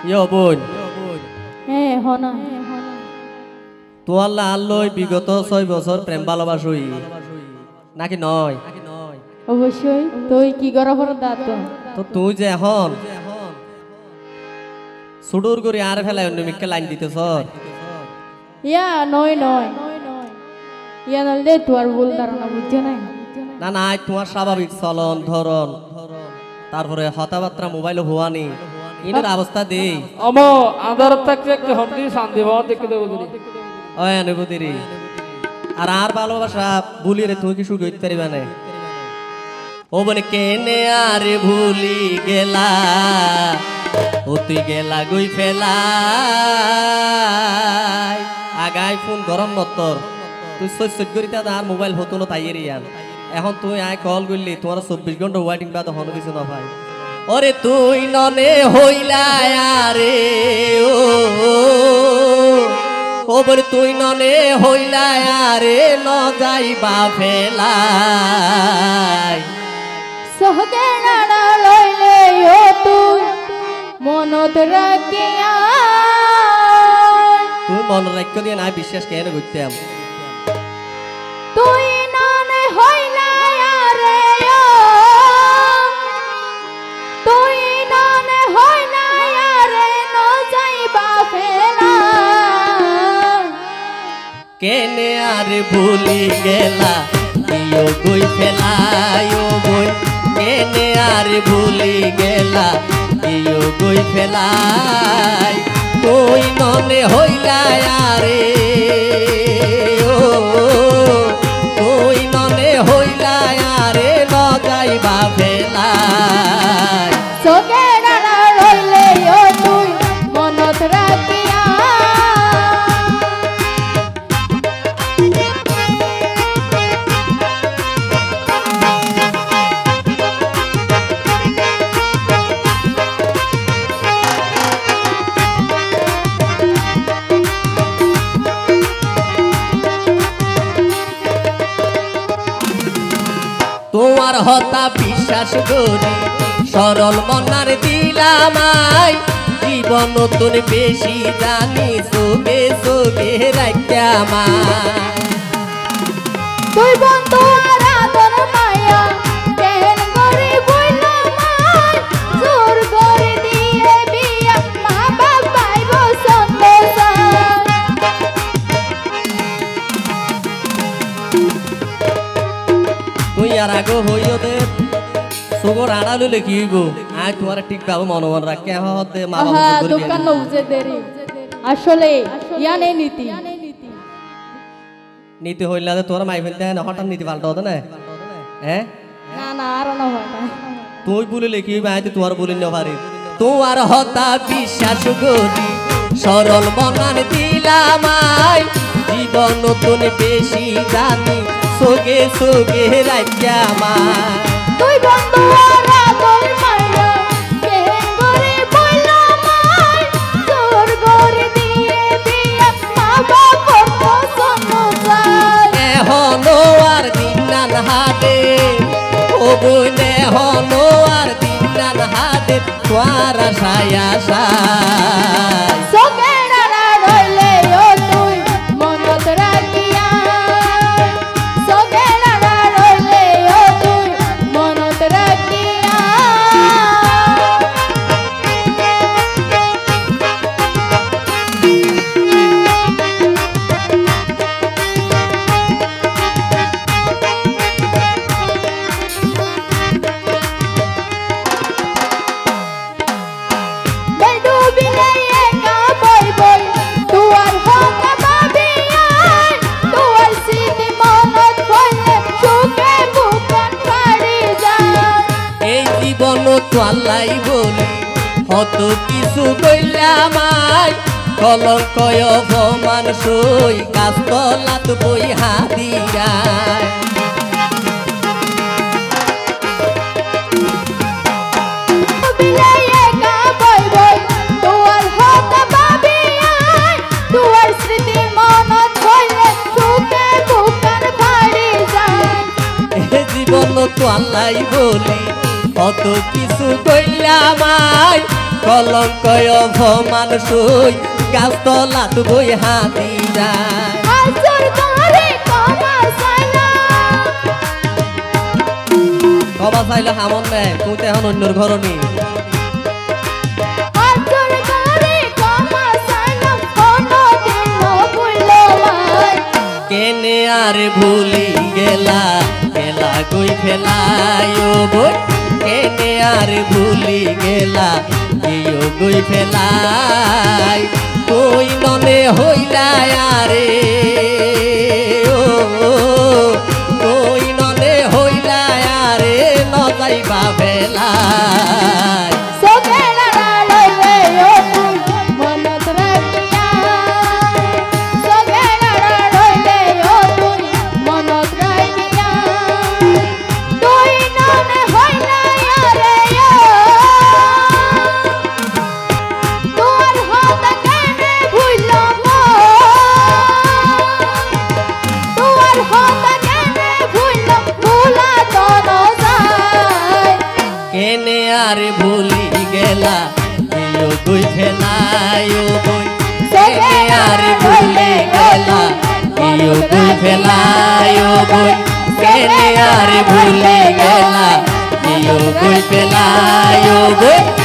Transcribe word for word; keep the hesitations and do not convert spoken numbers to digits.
ইয়ো বোন হ্যাঁ হনা তোয়ার লাল্লই বিগত ছয় বছর প্রেম ভালোবাসুই নাকি নয়? অবশ্যই তুই কি করা পর দাঁত তো তুই যে এখন সুডুর করে আর ফেলায় অন্য মিকে লাইন দিতেছ ইয়া নয় নয় ইয়া নলে তোর ভুল ধারণা বুঝছো না না না তোমার স্বাভাবিক চলন ধরন তারপরে হতাবার্তা মোবাইল হওয়ানি ইনের অবস্থা দেই আমো আধার থাকতে একটা হন্ডি শান্তি বাবা দেখে দেবো দিদি ওই অনুভূতি রে আর আর ভালোবাসা ভুলি রে তুই কি শুরু করতে পারিবা না ও বনে কেনে আর ভুলি গেলা ও তুই গেলা গই ফেলা আগাই ফোন গরম নতর তুই সৈসত করি তা আর মোবাইল হতো না তাই এরিয়ান এখন তুই আয় কল করলি তোমার চব্বিশ ঘন্টা ওয়েটিং বাদ হন কিছু না ভাই ওরে তুই ননে হইলা আরে ও ও বলে তুই ননে হইলা আরে ন যাইবা ফেলাই সহগে নাড়া লইলে ও তুই মনত রাখিয়া তুই মন রাখ দিয়ে না বিশ্বাস কেন করতাম তুই নানে হইলা আরে ও তুই নানে হইলা আরে ন যাইবা ফেলা কেনে আর ভুলি গেলা ইয়ো গই ফেলাই ও বই কেনে আর ভুলি গেলা ইয়ো গই ফেলাই তুই ননে হইলা আরে ও তুই ননে হইলা আরে ন যাইবা ফেলাই সগে নাড়া লইলে ও তুই মনত রাখিয়া তোমার হতা বিশ্বাস করি সরল মনার দিলামাই জীবন নতুন বেশি জানি সোগে সোগে রাখা তুই বন্ধু আর আদর মায়া কেন গরি বইল মাই জোর করে দিয়ে বিয়া মা বাপ পাইব সন্তোষ তুই আর আগে হইও দে সবর আড়ালো লেখি হইব আয় তোমার ঠিক ভাবে মনোমন রাখে হতে মা বাবা হ্যাঁ দোকান নউজে দেরি আসলে ইয়ানে নীতি নীতি হইলা তোর মাই ফেলতে না হঠাৎ নীতি পাল্টা হতো না হ্যাঁ না না আর না হয় না তুই বলে লেখি হইবে আয় তোমার বলে না পারি তোমার হতা বিশ্বাস করি সরল মনান দিলামাই জীবন নতুন বেশি জানি সোগে সোগে রাখা তুই বন্ধু আর আদর মায়া কেন গরি বইল মাই জোর করে দিয়ে বিয়া মা বাপ পছন্দ চাই এহনো আর দিন নান হাতে ও বোন এহনো আর দিন নান হাতে তোর আশায় আশায় সগে নাড়া রইলে ও তুই মনত রাখিয়া সগে নাড়া রইলে ও তুই মনত রাখিয়া ডুবিলে একা বই বই তুয়ার হকা ভাবিয়া তুয়ার স্মৃতি মনত পড়লে সুখে বুকন ফাড়ি যায় এই জীবন তো আল্লাহ বলি হত কিছু কইলামাই কলঙ্ক অপমান সই কাজ তলাত বই হাদিরায় ডুবিলে একা বই বই তুয়ার হকা ভাবিয়া তুয়ার স্মৃতি মনত পড়লে সুখে বুকন ফাড়ি যায় এ জীবন তো আল্লাহ বলি কত কিছু কইলামাই কলঙ্ক অপমান সই গাছতলাত বই হাতি যায় আজর করে ক্ষমা চাইলাম ক্ষমা চাইলে হামন নেই তুই তো এখন অন্যর ঘরনি আজর করে ক্ষমা চাইলাম কোনদিন ভুলো মাই কেনে আর ভুলি গেলা গেলা কই ফেলাই ও বই কেনে আর ভুলি গেলা ইও গই ফেলাই তুই ননে হইলা আরে ও তুই ননে হইলা আরে ন যাইবা ফেলাই সোগেলা লইলে ও তুই মনত রাখিয়া সোগেলা লইলে ও তুই মনত রাখিয়া তুই ননে হইলা রে তোর হাত কেনে ভুইলো তোর হাত কেনে ভুইলো ভুলা তো যায় কেনে আর ভুলি গেলা ইও গই ফেলাই ও বই কেনে আর ভুলি গেলা ইও গই ফেলাই ও বই কেনে আর ভুলি গেলা ইও গই ফেলাই ও বই